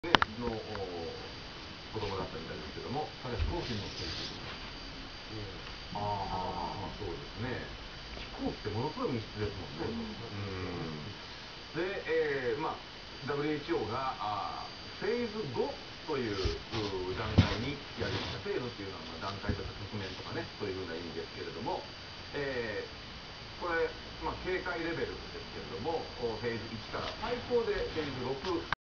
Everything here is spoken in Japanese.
の子供だったみたいですけども、 彼飛行機に乗ってるけど、 そうですね。飛行機ってものすごい密室ですもんね。WHO がフェーズ5という段階にやりました。フェーズっていうのは段階とか局面とかね、そういうふうな意味ですけれども、これ、警戒レベルですけれども、フェーズ1から最高でフェーズ6